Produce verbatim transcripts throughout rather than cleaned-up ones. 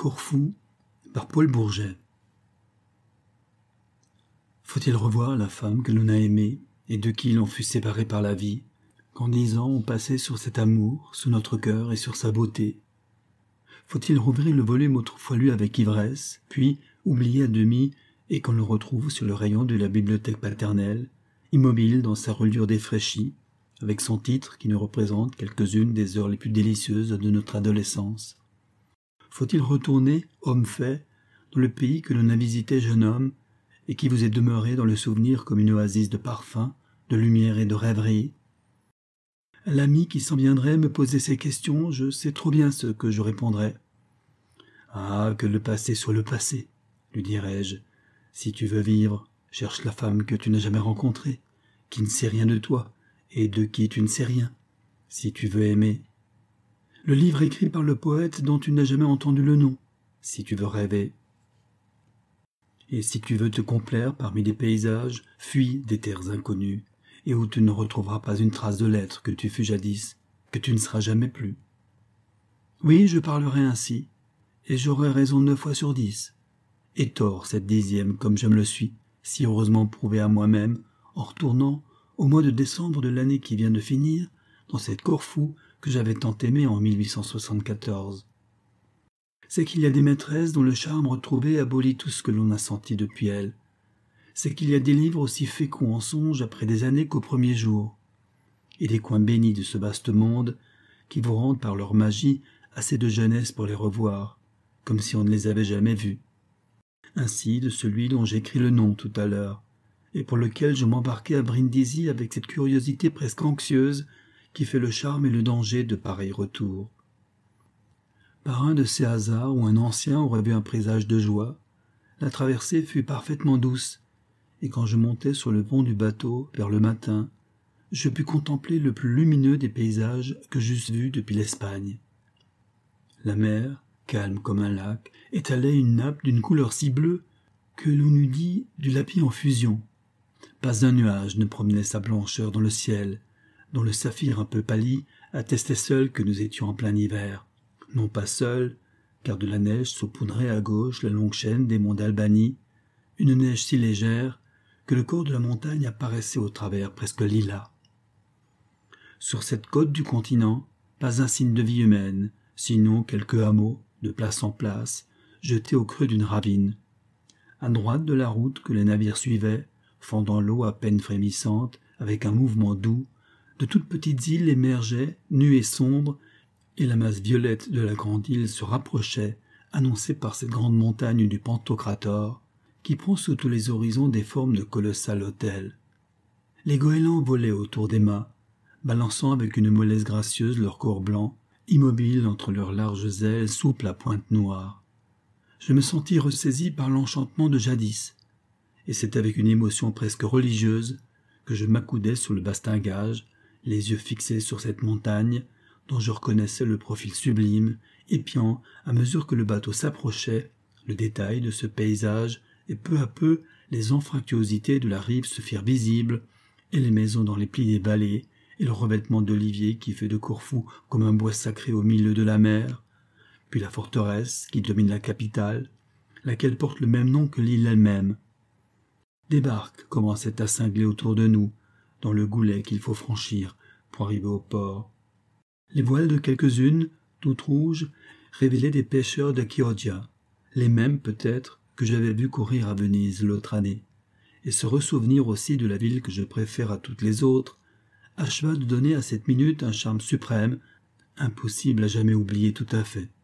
Corfou par Paul Bourget. Faut-il revoir la femme que l'on a aimée et de qui l'on fut séparé par la vie, quand dix ans ont passé sur cet amour, sur notre cœur et sur sa beauté? Faut-il rouvrir le volume autrefois lu avec ivresse, puis oublié à demi et qu'on le retrouve sur le rayon de la bibliothèque paternelle, immobile dans sa reliure défraîchie, avec son titre qui nous représente quelques-unes des heures les plus délicieuses de notre adolescence? Faut-il retourner, homme fait, dans le pays que l'on a visité jeune homme, et qui vous est demeuré dans le souvenir comme une oasis de parfum, de lumière et de rêverie? L'ami qui s'en viendrait me poser ces questions, je sais trop bien ce que je répondrais. Ah, que le passé soit le passé, lui dirais-je. Si tu veux vivre, cherche la femme que tu n'as jamais rencontrée, qui ne sait rien de toi, et de qui tu ne sais rien. Si tu veux aimer, le livre écrit par le poète dont tu n'as jamais entendu le nom, si tu veux rêver. Et si tu veux te complaire parmi des paysages, fuis des terres inconnues, et où tu ne retrouveras pas une trace de l'être que tu fus jadis, que tu ne seras jamais plus. Oui, je parlerai ainsi, et j'aurai raison neuf fois sur dix, et tort cette dixième comme je me le suis, si heureusement prouvé à moi-même, en retournant, au mois de décembre de l'année qui vient de finir, dans cette Corfou que j'avais tant aimée en mille huit cent soixante-quatorze. C'est qu'il y a des maîtresses dont le charme retrouvé abolit tout ce que l'on a senti depuis elles. C'est qu'il y a des livres aussi féconds en songe après des années qu'au premier jour, et des coins bénis de ce vaste monde qui vous rendent par leur magie assez de jeunesse pour les revoir, comme si on ne les avait jamais vus. Ainsi de celui dont j'écris le nom tout à l'heure, et pour lequel je m'embarquais à Brindisi avec cette curiosité presque anxieuse qui fait le charme et le danger de pareils retours. Par un de ces hasards où un ancien aurait vu un présage de joie, la traversée fut parfaitement douce, et quand je montais sur le pont du bateau vers le matin, je pus contempler le plus lumineux des paysages que j'eusse vus depuis l'Espagne. La mer, calme comme un lac, étalait une nappe d'une couleur si bleue que l'on eût dit du lapis en fusion. Pas un nuage ne promenait sa blancheur dans le ciel, dont le saphir un peu pâli attestait seul que nous étions en plein hiver. Non pas seul, car de la neige saupoudrait à gauche la longue chaîne des monts d'Albanie, une neige si légère que le corps de la montagne apparaissait au travers presque lilas. Sur cette côte du continent, pas un signe de vie humaine, sinon quelques hameaux, de place en place, jetés au creux d'une ravine. À droite de la route que les navires suivaient, fendant l'eau à peine frémissante, avec un mouvement doux, de toutes petites îles émergeaient, nues et sombres, et la masse violette de la grande île se rapprochait, annoncée par cette grande montagne du Pantocrator, qui prend sous tous les horizons des formes de colossal hôtel. Les goélands volaient autour des mâts, balançant avec une mollesse gracieuse leur corps blanc, immobiles entre leurs larges ailes souples à pointe noire. Je me sentis ressaisi par l'enchantement de jadis, et c'est avec une émotion presque religieuse que je m'accoudais sur le bastingage, les yeux fixés sur cette montagne, dont je reconnaissais le profil sublime, épiant, à mesure que le bateau s'approchait, le détail de ce paysage, et peu à peu les anfractuosités de la rive se firent visibles, et les maisons dans les plis des vallées, et le revêtement d'oliviers qui fait de Corfou comme un bois sacré au milieu de la mer, puis la forteresse qui domine la capitale, laquelle porte le même nom que l'île elle-même. Des barques commençaient à cingler autour de nous, dans le goulet qu'il faut franchir pour arriver au port. Les voiles de quelques-unes, toutes rouges, révélaient des pêcheurs de Chioggia, les mêmes peut-être que j'avais vus courir à Venise l'autre année, et se ressouvenir aussi de la ville que je préfère à toutes les autres, acheva de donner à cette minute un charme suprême, impossible à jamais oublier tout à fait.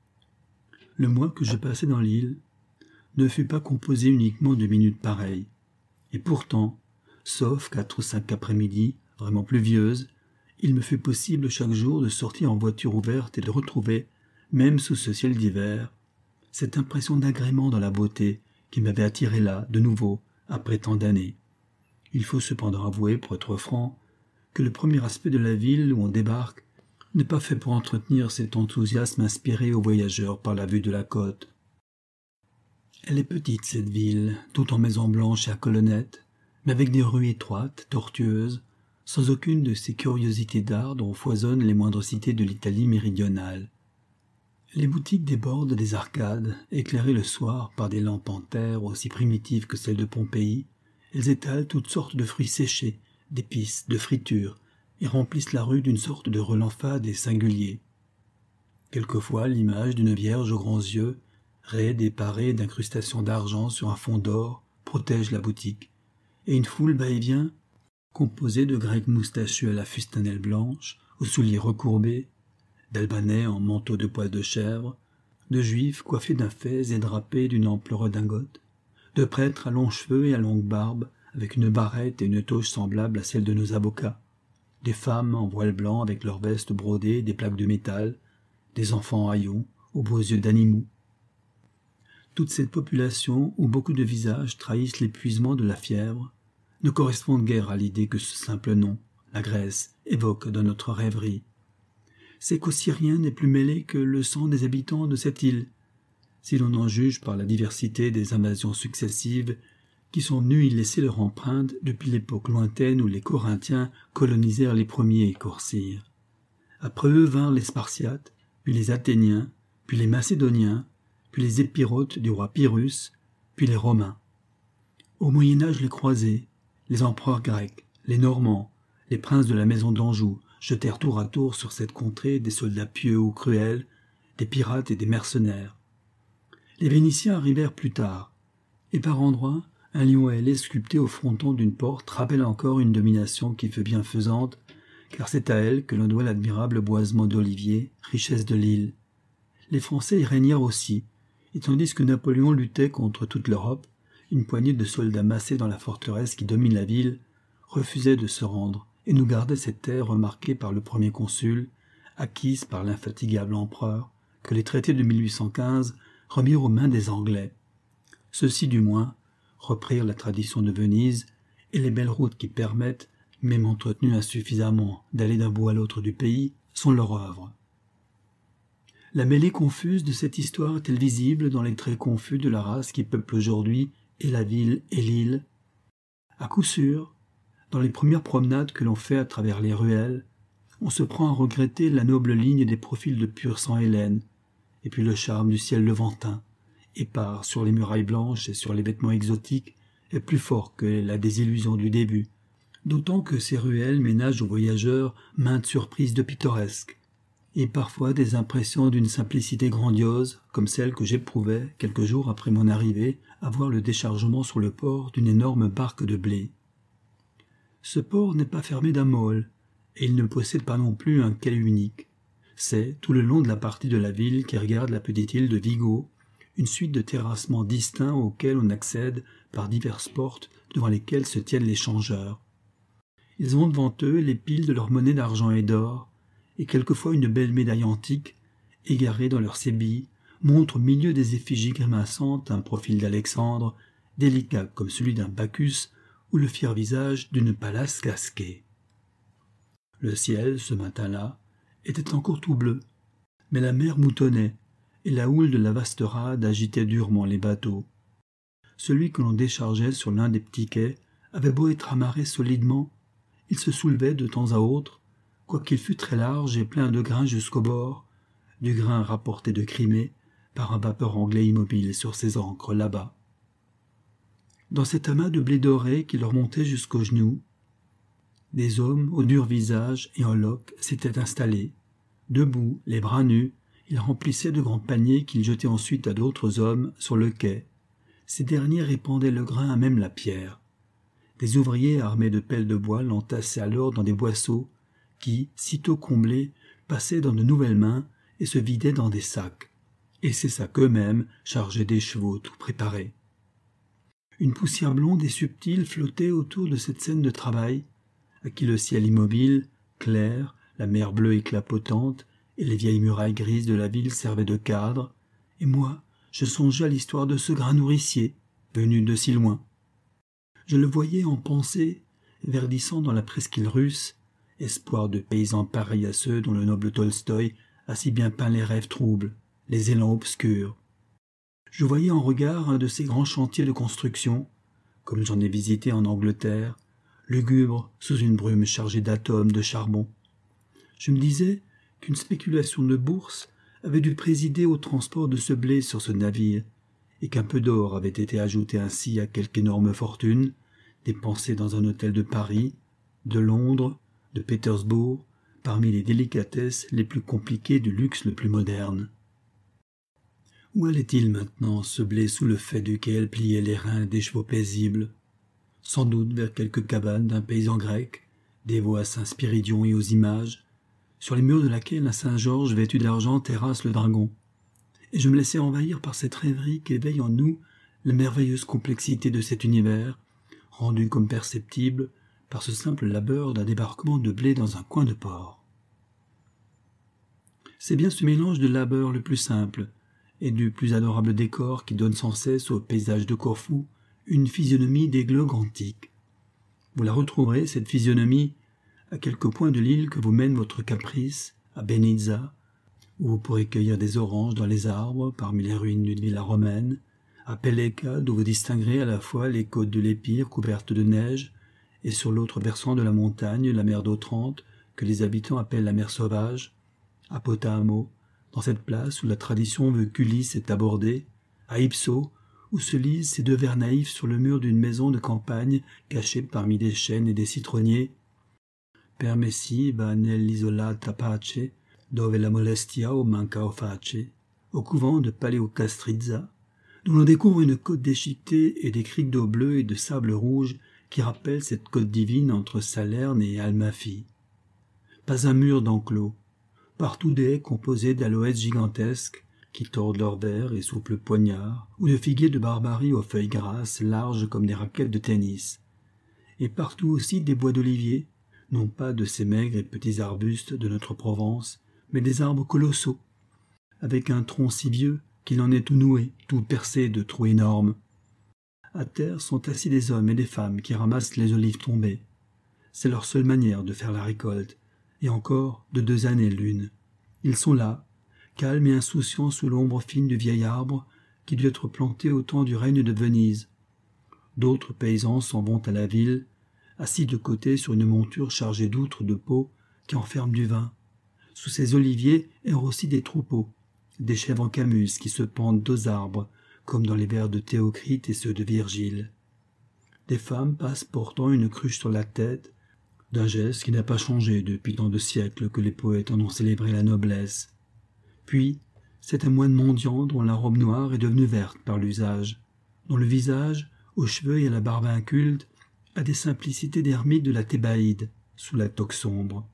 Le mois que je passai dans l'île ne fut pas composé uniquement de minutes pareilles, et pourtant, sauf quatre ou cinq après-midi vraiment pluvieuses, il me fut possible chaque jour de sortir en voiture ouverte et de retrouver, même sous ce ciel d'hiver, cette impression d'agrément dans la beauté qui m'avait attiré là, de nouveau, après tant d'années. Il faut cependant avouer, pour être franc, que le premier aspect de la ville où on débarque n'est pas fait pour entretenir cet enthousiasme inspiré aux voyageurs par la vue de la côte. Elle est petite, cette ville, toute en maisons blanches et à colonnettes, mais avec des rues étroites, tortueuses, sans aucune de ces curiosités d'art dont foisonnent les moindres cités de l'Italie méridionale. Les boutiques débordent des arcades, éclairées le soir par des lampes en terre aussi primitives que celles de Pompéi. Elles étalent toutes sortes de fruits séchés, d'épices, de fritures, et remplissent la rue d'une sorte de relent fade et singulier. Quelquefois, l'image d'une vierge aux grands yeux, raide et parée d'incrustations d'argent sur un fond d'or, protège la boutique, et une foule va-et-vient, composée de Grecs moustachus à la fustanelle blanche, aux souliers recourbés, d'Albanais en manteau de poil de chèvre, de Juifs coiffés d'un fez et drapés d'une ample redingote, de prêtres à longs cheveux et à longue barbe, avec une barrette et une toge semblables à celles de nos avocats, des femmes en voile blanc avec leurs vestes brodées et des plaques de métal, des enfants en haillons, aux beaux yeux d'animaux. Toute cette population, où beaucoup de visages trahissent l'épuisement de la fièvre, ne correspond guère à l'idée que ce simple nom, la Grèce, évoque dans notre rêverie. C'est qu'aussi rien n'est plus mêlé que le sang des habitants de cette île, si l'on en juge par la diversité des invasions successives qui sont venues y laisser leur empreinte depuis l'époque lointaine où les Corinthiens colonisèrent les premiers Corcyres. Après eux vinrent les Spartiates, puis les Athéniens, puis les Macédoniens, puis les Épirotes du roi Pyrrhus, puis les Romains. Au Moyen-Âge, les croisés, les empereurs grecs, les Normands, les princes de la maison d'Anjou jetèrent tour à tour sur cette contrée des soldats pieux ou cruels, des pirates et des mercenaires. Les Vénitiens arrivèrent plus tard, et par endroits, un lion ailé sculpté au fronton d'une porte rappelle encore une domination qui fut bienfaisante, car c'est à elle que l'on doit l'admirable boisement d'oliviers, richesse de l'île. Les Français y régnèrent aussi, et tandis que Napoléon luttait contre toute l'Europe, une poignée de soldats massés dans la forteresse qui domine la ville refusait de se rendre et nous gardait cette terre remarquée par le premier consul, acquise par l'infatigable empereur, que les traités de mille huit cent quinze remirent aux mains des Anglais. Ceux-ci, du moins, reprirent la tradition de Venise et les belles routes qui permettent, même entretenues insuffisamment, d'aller d'un bout à l'autre du pays, sont leur œuvre. La mêlée confuse de cette histoire est-elle visible dans les traits confus de la race qui peuple aujourd'hui et la ville et l'île? À coup sûr, dans les premières promenades que l'on fait à travers les ruelles, on se prend à regretter la noble ligne des profils de pur sang hellène, et puis le charme du ciel levantin, épars sur les murailles blanches et sur les vêtements exotiques, est plus fort que la désillusion du début, d'autant que ces ruelles ménagent aux voyageurs maintes surprises de pittoresques, et parfois des impressions d'une simplicité grandiose, comme celle que j'éprouvais, quelques jours après mon arrivée, à voir le déchargement sur le port d'une énorme barque de blé. Ce port n'est pas fermé d'un môle, et il ne possède pas non plus un quai unique. C'est, tout le long de la partie de la ville qui regarde la petite île de Vigo, une suite de terrassements distincts auxquels on accède par diverses portes devant lesquelles se tiennent les changeurs. Ils ont devant eux les piles de leur monnaie d'argent et d'or, et quelquefois une belle médaille antique, égarée dans leurs sébilles, montre au milieu des effigies grimaçantes un profil d'Alexandre, délicat comme celui d'un Bacchus, ou le fier visage d'une Pallas casquée. Le ciel, ce matin-là, était encore tout bleu, mais la mer moutonnait, et la houle de la vaste rade agitait durement les bateaux. Celui que l'on déchargeait sur l'un des petits quais avait beau être amarré solidement, il se soulevait de temps à autre, quoiqu'il fût très large et plein de grain jusqu'au bord, du grain rapporté de Crimée par un vapeur anglais immobile sur ses ancres là-bas. Dans cet amas de blé doré qui leur montait jusqu'aux genoux, des hommes au dur visage et en loques s'étaient installés. Debout, les bras nus, ils remplissaient de grands paniers qu'ils jetaient ensuite à d'autres hommes sur le quai. Ces derniers répandaient le grain à même la pierre. Des ouvriers armés de pelles de bois l'entassaient alors dans des boisseaux qui, sitôt comblés, passaient dans de nouvelles mains et se vidaient dans des sacs. Et ces sacs eux-mêmes chargeaient des chevaux tout préparés. Une poussière blonde et subtile flottait autour de cette scène de travail, à qui le ciel immobile, clair, la mer bleue éclapotante et les vieilles murailles grises de la ville servaient de cadre, et moi, je songeais à l'histoire de ce grain nourricier, venu de si loin. Je le voyais en pensée, verdissant dans la presqu'île russe, espoir de paysans pareils à ceux dont le noble Tolstoï a si bien peint les rêves troubles, les élans obscurs. Je voyais en regard un de ces grands chantiers de construction, comme j'en ai visité en Angleterre, lugubre sous une brume chargée d'atomes de charbon. Je me disais qu'une spéculation de bourse avait dû présider au transport de ce blé sur ce navire, et qu'un peu d'or avait été ajouté ainsi à quelque énorme fortune, dépensée dans un hôtel de Paris, de Londres, de Pétersbourg, parmi les délicatesses les plus compliquées du luxe le plus moderne. Où allait-il maintenant, ce blé sous le fait duquel pliaient les reins des chevaux paisibles? Sans doute vers quelque cabane d'un paysan grec, dévot à saint Spiridion et aux images, sur les murs de laquelle un Saint-Georges vêtu d'argent terrasse le dragon. Et je me laissais envahir par cette rêverie qu'éveille en nous la merveilleuse complexité de cet univers, rendue comme perceptible par ce simple labeur d'un débarquement de blé dans un coin de port. C'est bien ce mélange de labeur le plus simple et du plus adorable décor qui donne sans cesse au paysage de Corfou une physionomie d'églogue antique. Vous la retrouverez, cette physionomie, à quelques points de l'île que vous mène votre caprice, à Benizza, où vous pourrez cueillir des oranges dans les arbres parmi les ruines d'une villa romaine, à Pelleca, d'où vous distinguerez à la fois les côtes de l'Épire couvertes de neige, et sur l'autre versant de la montagne la mer d'Otrante, que les habitants appellent la mer sauvage, à Potamo, dans cette place où la tradition veut qu'Ulysse est abordé, à Ipso, où se lisent ces deux vers naïfs sur le mur d'une maison de campagne cachée parmi des chênes et des citronniers. Permissiva nell'isolata pace, dove la molestia o manca o face, au couvent de Paleocastrizza, d'où l'on découvre une côte déchiquetée et des criques d'eau bleue et de sable rouge qui rappellent cette côte divine entre Salerne et Almafi. Pas un mur d'enclos, partout des haies composées d'aloès gigantesques qui tordent leurs verres et soufflent le poignard, ou de figuiers de Barbarie aux feuilles grasses, larges comme des raquettes de tennis. Et partout aussi des bois d'olivier, non pas de ces maigres et petits arbustes de notre Provence, mais des arbres colossaux, avec un tronc si vieux qu'il en est tout noué, tout percé de trous énormes. À terre sont assis des hommes et des femmes qui ramassent les olives tombées. C'est leur seule manière de faire la récolte, et encore de deux années l'une. Ils sont là, calmes et insouciants sous l'ombre fine du vieil arbre qui dut être planté au temps du règne de Venise. D'autres paysans s'en vont à la ville, assis de côté sur une monture chargée d'outres de peau qui enferme du vin. Sous ces oliviers errent aussi des troupeaux, des chèvres en camuse qui se pendent aux arbres, comme dans les vers de Théocrite et ceux de Virgile. Des femmes passent portant une cruche sur la tête, d'un geste qui n'a pas changé depuis tant de siècles que les poètes en ont célébré la noblesse. Puis, c'est un moine mendiant dont la robe noire est devenue verte par l'usage, dont le visage, aux cheveux et à la barbe inculte, a des simplicités d'ermite de la Thébaïde, sous la toque sombre.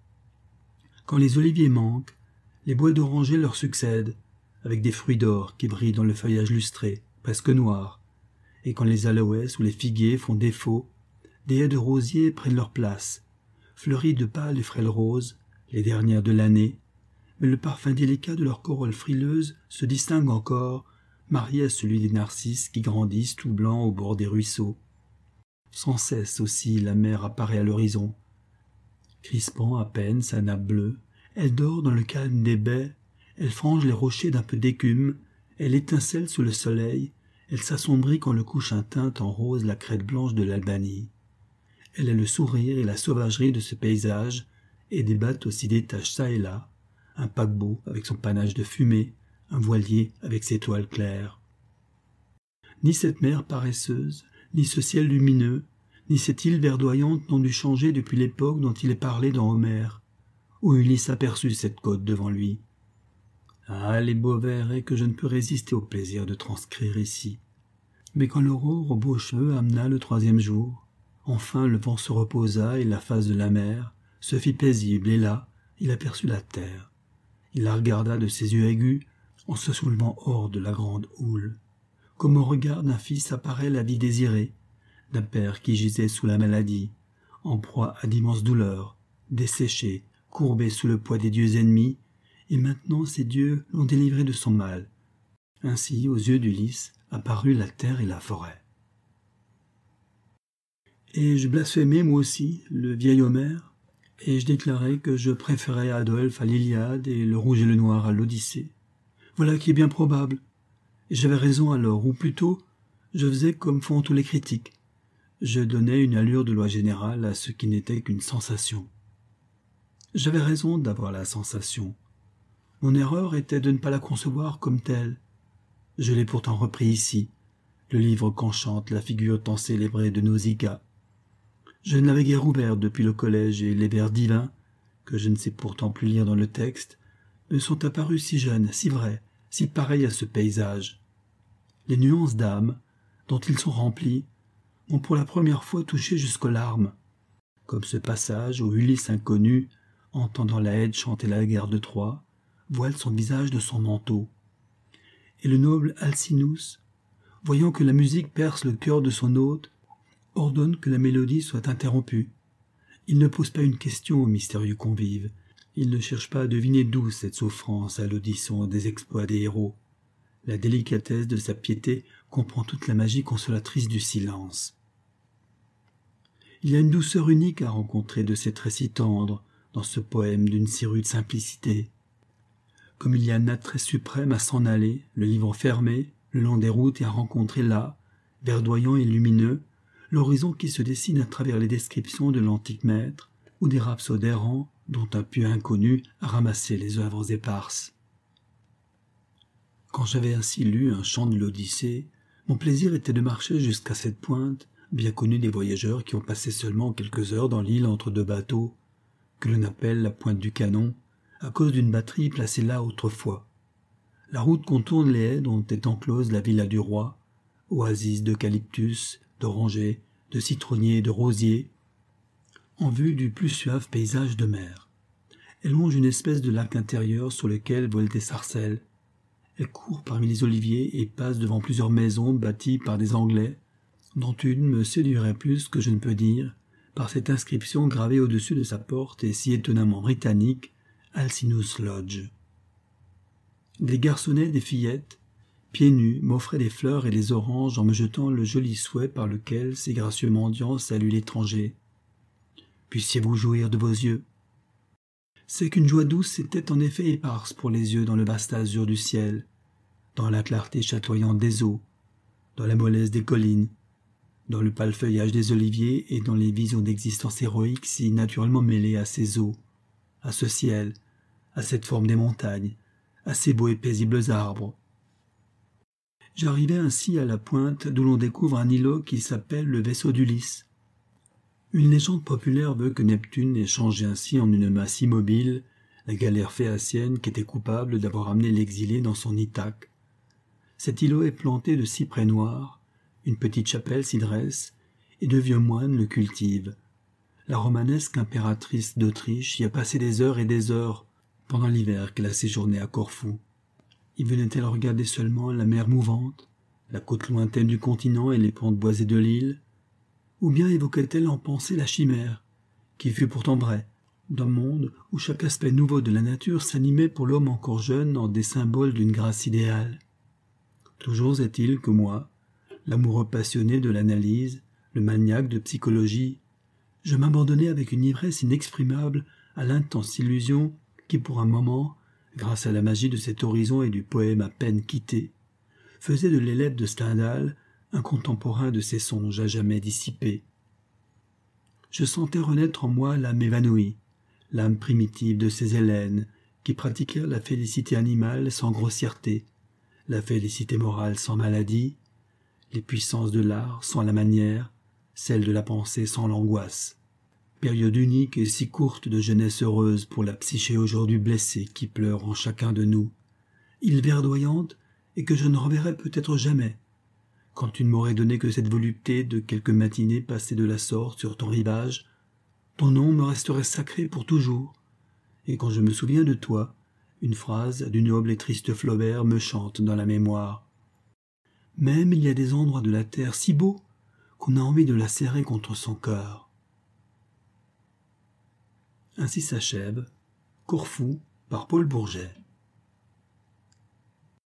Quand les oliviers manquent, les bois d'oranger leur succèdent, avec des fruits d'or qui brillent dans le feuillage lustré, presque noir, et quand les aloès ou les figuiers font défaut, des haies de rosiers prennent leur place, fleuries de pâles et frêles roses, les dernières de l'année, mais le parfum délicat de leurs corolles frileuses se distingue encore, marié à celui des narcisses qui grandissent tout blancs au bord des ruisseaux. Sans cesse aussi la mer apparaît à l'horizon. Crispant à peine sa nappe bleue, elle dort dans le calme des baies, elle frange les rochers d'un peu d'écume, elle étincelle sous le soleil, elle s'assombrit quand le couchant teinte en rose la crête blanche de l'Albanie. Elle est le sourire et la sauvagerie de ce paysage, et des bateaux s'y détachent çà et là, un paquebot avec son panache de fumée, un voilier avec ses toiles claires. Ni cette mer paresseuse, ni ce ciel lumineux, ni cette île verdoyante n'ont dû changer depuis l'époque dont il est parlé dans Homère, où Ulysse aperçut cette côte devant lui. Ah, les beaux vers et que je ne peux résister au plaisir de transcrire ici. Mais quand l'aurore aux beaux cheveux amena le troisième jour, enfin le vent se reposa et la face de la mer se fit paisible, et là, il aperçut la terre. Il la regarda de ses yeux aigus, en se soulevant hors de la grande houle. Comme au regard d'un fils apparaît la vie désirée, d'un père qui gisait sous la maladie, en proie à d'immenses douleurs, desséché, courbé sous le poids des dieux ennemis, et maintenant ces dieux l'ont délivré de son mal. Ainsi, aux yeux d'Ulysse, apparut la terre et la forêt. Et je blasphémais moi aussi le vieil Homère, et je déclarais que je préférais Adolphe à l'Iliade et le Rouge et le Noir à l'Odyssée. Voilà qui est bien probable. Et j'avais raison alors, ou plutôt, je faisais comme font tous les critiques. Je donnais une allure de loi générale à ce qui n'était qu'une sensation. J'avais raison d'avoir la sensation. Mon erreur était de ne pas la concevoir comme telle. Je l'ai pourtant repris ici, le livre qu'enchante la figure tant célébrée de Nausicaa. Je ne l'avais guère ouvert depuis le collège et les vers divins, que je ne sais pourtant plus lire dans le texte, me sont apparus si jeunes, si vrais, si pareils à ce paysage. Les nuances d'âme, dont ils sont remplis, m'ont pour la première fois touché jusqu'aux larmes, comme ce passage où Ulysse inconnu, entendant la Haide chanter la guerre de Troie, voile son visage de son manteau. Et le noble Alcinous, voyant que la musique perce le cœur de son hôte, ordonne que la mélodie soit interrompue. Il ne pose pas une question au mystérieux convive. Il ne cherche pas à deviner d'où cette souffrance à l'audition des exploits des héros. La délicatesse de sa piété comprend toute la magie consolatrice du silence. Il y a une douceur unique à rencontrer de ces traits si tendres dans ce poème d'une si rude simplicité. Comme il y a un attrait suprême à s'en aller, le livre fermé, le long des routes et à rencontrer là, verdoyant et lumineux, l'horizon qui se dessine à travers les descriptions de l'antique maître ou des rhapsodes errants dont un pieux inconnu a ramassé les œuvres éparses. Quand j'avais ainsi lu un chant de l'Odyssée, mon plaisir était de marcher jusqu'à cette pointe, bien connue des voyageurs qui ont passé seulement quelques heures dans l'île entre deux bateaux, que l'on appelle la pointe du Canon, à cause d'une batterie placée là autrefois. La route contourne les haies dont est enclose la villa du roi, oasis d'eucalyptus, d'orangers, de citronniers et de rosiers, en vue du plus suave paysage de mer. Elle longe une espèce de lac intérieur sur lequel volent des sarcelles. Elle court parmi les oliviers et passe devant plusieurs maisons bâties par des Anglais, dont une me séduirait plus que je ne peux dire, par cette inscription gravée au-dessus de sa porte et si étonnamment britannique, Alcinous Lodge. Des garçonnets, des fillettes, pieds nus, m'offraient des fleurs et des oranges en me jetant le joli souhait par lequel ces gracieux mendiants saluent l'étranger. Puissiez-vous jouir de vos yeux. C'est qu'une joie douce était en effet éparse pour les yeux dans le vaste azur du ciel, dans la clarté chatoyante des eaux, dans la mollesse des collines, dans le pâle feuillage des oliviers et dans les visions d'existence héroïque si naturellement mêlées à ces eaux, à ce ciel, à cette forme des montagnes, à ces beaux et paisibles arbres. J'arrivai ainsi à la pointe d'où l'on découvre un îlot qui s'appelle le vaisseau d'Ulysse. Une légende populaire veut que Neptune ait changé ainsi en une masse immobile la galère phéacienne qui était coupable d'avoir amené l'exilé dans son Ithaque. Cet îlot est planté de cyprès noirs, une petite chapelle s'y dresse, et de vieux moines le cultivent. La romanesque impératrice d'Autriche y a passé des heures et des heures pendant l'hiver qu'elle a séjourné à Corfou. Y venait-elle regarder seulement la mer mouvante, la côte lointaine du continent et les pentes boisées de l'île, ou bien évoquait-elle en pensée la chimère, qui fut pourtant vraie, d'un monde où chaque aspect nouveau de la nature s'animait pour l'homme encore jeune en des symboles d'une grâce idéale. Toujours est-il que moi, l'amoureux passionné de l'analyse, le maniaque de psychologie, je m'abandonnais avec une ivresse inexprimable à l'intense illusion qui pour un moment, grâce à la magie de cet horizon et du poème à peine quitté, faisait de l'Hélène de Stendhal un contemporain de ses songes à jamais dissipés. Je sentais renaître en moi l'âme évanouie, l'âme primitive de ces Hélènes qui pratiquèrent la félicité animale sans grossièreté, la félicité morale sans maladie, les puissances de l'art sans la manière, celle de la pensée sans l'angoisse. Période unique et si courte de jeunesse heureuse pour la psyché aujourd'hui blessée qui pleure en chacun de nous, île verdoyante et que je ne reverrai peut-être jamais, quand tu ne m'aurais donné que cette volupté de quelques matinées passées de la sorte sur ton rivage, ton nom me resterait sacré pour toujours, et quand je me souviens de toi, une phrase du noble et triste Flaubert me chante dans la mémoire. Même il y a des endroits de la terre si beaux qu'on a envie de la serrer contre son cœur. Ainsi s'achève Corfou par Paul Bourget.